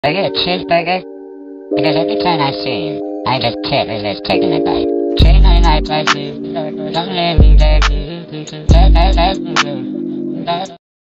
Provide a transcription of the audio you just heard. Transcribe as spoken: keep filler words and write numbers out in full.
I get a cheeseburger because every time I see him, I just tip as if taking a bite. Chain on my prices, don't let me